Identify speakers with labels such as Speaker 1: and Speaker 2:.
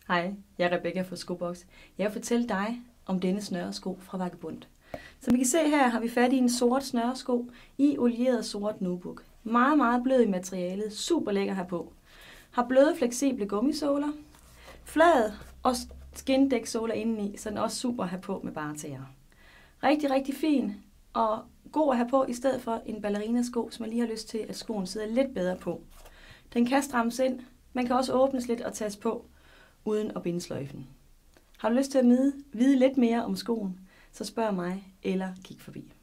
Speaker 1: Hej, jeg er Rebecca fra Skoboks. Jeg vil fortælle dig om denne snøresko fra Vagabund. Som I kan se her, har vi fat i en sort snøresko i olieret sort nubuck. Meget, meget blød i materialet, super lækker herpå. Har bløde, fleksible gummisåler, flad og skindæksåler indeni, så den er også super herpå med bare tæer. Rigtig, rigtig fin og god at have på i stedet for en ballerinasko, som jeg lige har lyst til, at skoen sidder lidt bedre på. Den kan strammes ind, man kan også åbnes lidt og tages på, uden at binde sløjfen. Har du lyst til at vide lidt mere om skoen, så spørg mig eller kig forbi.